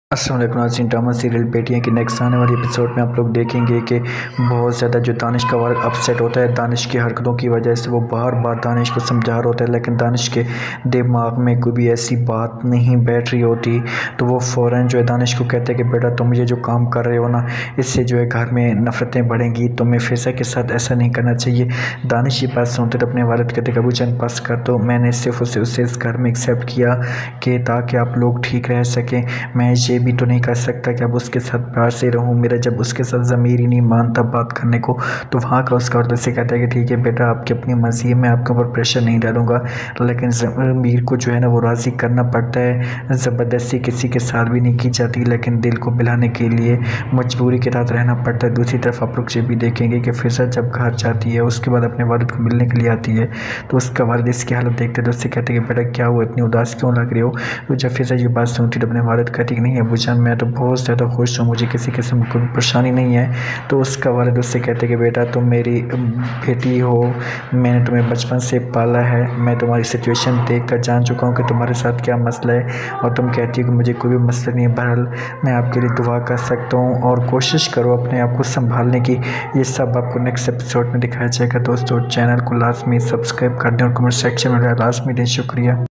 السلام علیکم ناظرین، ڈرامہ سیریل بیٹیاں کی نیکسٹ آنے والی ایپیسوڈ میں آپ لوگ دیکھیں گے کہ بہت زیادہ جو دانش کا والد اپسیٹ ہوتا ہے دانش کی حرکتوں کی وجہ سے۔ وہ بار بار دانش کو سمجھا رہا ہوتا ہے لیکن دانش کے دماغ میں کوئی بھی ایسی بات نہیں بیٹھ رہی ہوتی، تو وہ فوراً جو ہے دانش کو کہتا ہے کہ بیٹا تم یہ جو کام کر رہے ہو نا، اس سے جو ہے گھر میں نفرتیں بڑھیں گی، تمہیں فضا کے ساتھ ایسا نہیں کرنا چاہیے۔ دانش یہ بات سنتے تو اپنے والد کہتے کہ ابو جان بس کر دو، میں نے صرف اسے اس گھر میں ایکسیپٹ کیا کہ تاکہ آپ لوگ ٹھیک رہ سکیں، میں یہ بھی تو نہیں کر سکتا کہ اب اس کے ساتھ پیار سے رہوں، میرا جب اس کے ساتھ ضمیر ہی نہیں مانتا بات کرنے کو۔ تو وہاں کا اس کا والد سے کہتا ہے کہ ٹھیک ہے بیٹا، آپ کی اپنی مرضی ہے، میں آپ کے اوپر پریشر نہیں ڈالوں گا، لیکن ضمیر کو جو ہے نا وہ راضی کرنا پڑتا ہے، زبردستی کسی کے ساتھ بھی نہیں کی جاتی، لیکن دل کو بلانے کے لیے مجبوری کے تحت رہنا پڑتا ہے۔ دوسری طرف آپ لوگ یہ بھی دیکھیں گے کہ فضا جب گھر جاتی ہے اس کے بعد اپنے والد کو ملنے کے لیے آتی ہے، تو اس کا والد اس کی حالت دیکھتے تو اس سے کہتے کہ بیٹا کیا ہوا، اتنی اداس کیوں لگ رہے ہو؟ تو جب فضا یہ بات سنتی تو اپنے والد کہتی کہ نہیں ابو جان، میں تو بہت زیادہ خوش ہوں، مجھے کسی قسم کی پریشانی نہیں ہے۔ تو اس کا والد اس سے کہتے کہ بیٹا تم میری بیٹی ہو، میں نے تمہیں بچپن سے پالا ہے، میں تمہاری سچویشن دیکھ کر جان چکا ہوں کہ تمہارے ساتھ کیا مسئلہ ہے، اور تم کہتی ہو کہ مجھے کوئی بھی مسئلہ نہیں ہے۔ بہرحال میں آپ کے لیے دعا کر سکتا ہوں، اور کوشش کرو اپنے آپ کو سنبھالنے کی۔ یہ سب آپ کو نیکسٹ ایپیسوڈ میں دکھایا جائے گا۔ دوستو چینل کو لازمی سبسکرائب کر دیں اور کمنٹ سیکشن میں لازمی دیں۔ شکریہ۔